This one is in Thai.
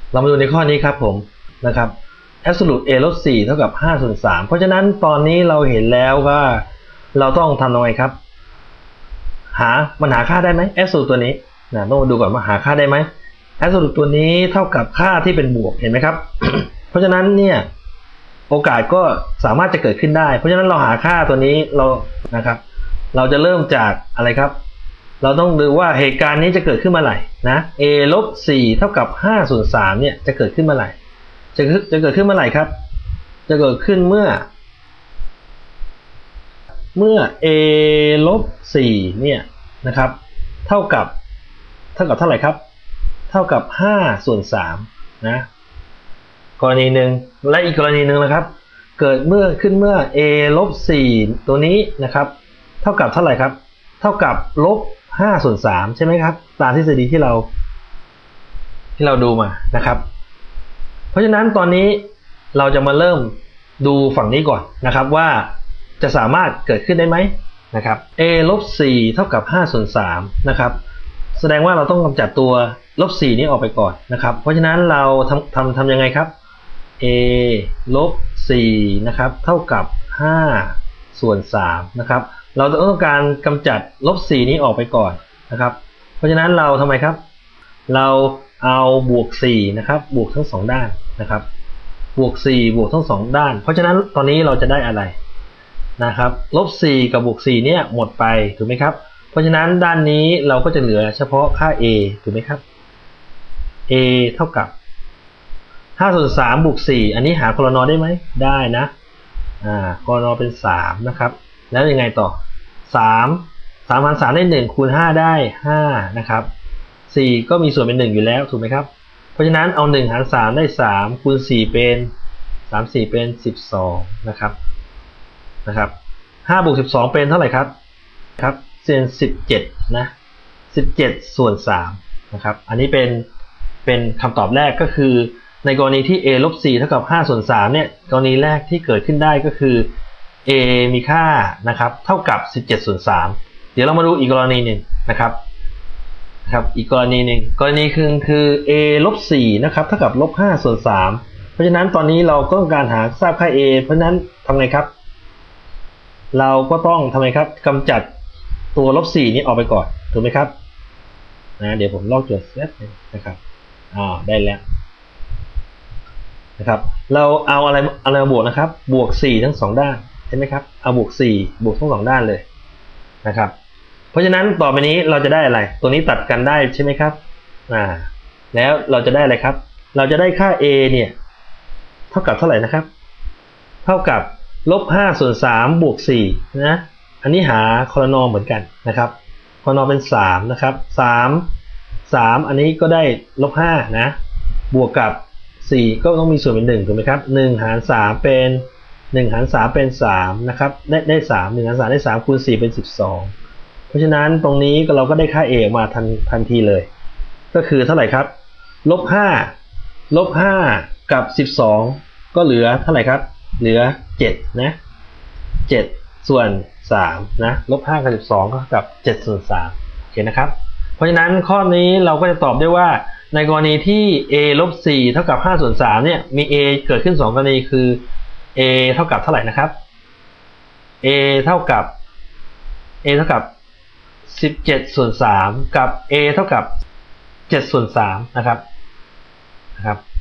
เรามาดูในข้อนี้ครับผมนะครับ absolute a ลบ4เท่ากับ5ส่วน3เพราะฉะนั้นตอนนี้เราเห็นแล้วว่าเราต้องทำยังไงครับมันหาค่าได้ไหม absolute ตัวนี้ต้องมาดูก่อนว่าหาค่าได้ไหม absolute ตัวนี้เท่ากับค่าที่เป็นบวกเห็นไหมครับ เพราะฉะนั้นเนี่ยโอกาสก็สามารถจะเกิดขึ้นได้เพราะฉะนั้นเราหาค่าตัวนี้เราจะเริ่มจากอะไรครับเราต้องดูว่าเหตุการณ์นี้จะเกิดขึ้นเมื่อไหร่นะ a ลบ4เท่ากับ5ส่วน3เนี่ยจะเกิดขึ้นเมื่อไหร่จะเกิดขึ้นเมื่อไหร่ครับจะเกิดขึ้นเมื่อ a ลบ4เนี่ยนะครับเท่ากับเท่าไหร่ครับเท่ากับ5ส่วน3นะกรณีหนึ่งและอีกกรณีหนึ่งนะครับเกิดขึ้นเมื่อ a ลบ4ตัวนี้นะครับเท่ากับเท่าไหร่ครับเท่ากับลบ5ส่วน3ใช่ไหมครับตามทฤษฎีที่เราดูมานะครับเพราะฉะนั้นตอนนี้เราจะมาเริ่มดูฝั่งนี้ก่อนนะครับว่าจะสามารถเกิดขึ้นได้ไหมนะครับ a ลบ4เท่ากับ5ส่วน3นะครับแสดงว่าเราต้องกำจัดตัวลบ4นี้ออกไปก่อนนะครับเพราะฉะนั้นเราทำยังไงครับ a ลบ4นะครับเท่ากับ5ส่วน3นะครับเราต้องการกำจัดลบ4นี้ออกไปก่อนนะครับเพราะฉะนั้นเราทำไมครับเราเอาบวก4นะครับบวกทั้ง2ด้านนะครับบวก4บวกทั้ง2ด้านเพราะฉะนั้นตอนนี้เราจะได้อะไรนะครับลบ4กับบวก4เนี่ยหมดไปถูกไหมครับเพราะฉะนั้นด้านนี้เราก็จะเหลือเฉพาะค่า a ถูกไหมครับ a เท่ากับ5ส่วน3บวก4อันนี้หาคลน.ได้ไหมได้นะคลน.เป็น3นะครับแล้วยังไงต่อ3หาร3ได้1คูณ5ได้5นะครับ4ก็มีส่วนเป็น1อยู่แล้วถูกไหมครับเพราะฉะนั้นเอา1หาร3ได้3คูณ4เป็น3 4เป็น12นะครับ5บวก12เป็นเท่าไหร่ครับเป็น17นะ17ส่วน3นะครับอันนี้เป็นคำตอบแรกก็คือในกรณีที่ a ลบ4เท่ากับ5ส่วน3เนี่ยกรณีแรกที่เกิดขึ้นได้ก็คือ a มีค่านะครับเท่ากับ17ส่วน3เดี๋ยวเรามาดูอีกกรณีหนึ่งนะครับอีกกรณีหนึ่งคือ a ลบ4นะครับเท่ากับลบ5ส่วน3เพราะฉะนั้นตอนนี้เราก็ต้องการหาทราบค่า a เพราะฉะนั้นทำไงครับเราก็ต้องทำไงครับกำจัดตัวลบ4นี้ออกไปก่อนถูกไหมครับเดี๋ยวผมลอกโจทย์เซตนะครับได้แล้วนะครับเราเอาอะไรมาบวกนะครับบวก4ทั้ง2ด้านใช่ไหมครับเอาบวก4บวกทั้ง2ด้านเลยนะครับเพราะฉะนั้นต่อไปนี้เราจะได้อะไรตัวนี้ตัดกันได้ใช่ไหมครับแล้วเราจะได้อะไรครับเราจะได้ค่า a เนี่ยเท่ากับเท่าไหร่นะครับเท่ากับลบ5ส่วน3บวก4นะอันนี้หาคลน.เหมือนกันนะครับคลน.เป็น3นะครับ3อันนี้ก็ได้ลบ5นะบวกกับ4ก็ต้องมีส่วนเป็น1ถูกไหมครับ1หาร3เป็น1หาร3เป็น3นะครับได้3 1หาร3ได้3คูณ4เป็น12เพราะฉะนั้นตรงนี้เราก็ได้ค่า a ออกมาทันทีเลยก็คือเท่าไหร่ครับลบ5กับ12ก็เหลือเท่าไหร่ครับเหลือ7นะ7ส่วน3นะลบ5กับ12ก็กับ7ส่วน3โอเคนะครับเพราะฉะนั้นข้อนี้เราก็จะตอบได้ว่าในกรณีที่ a ลบ4เท่ากับ5ส่วน3เนี่ยมี a เกิดขึ้น2กรณีคือ a เท่ากับเท่าไหร่นะครับ a เท่ากับ17ส่วน3กับ a เท่ากับ7ส่วน3นะครับ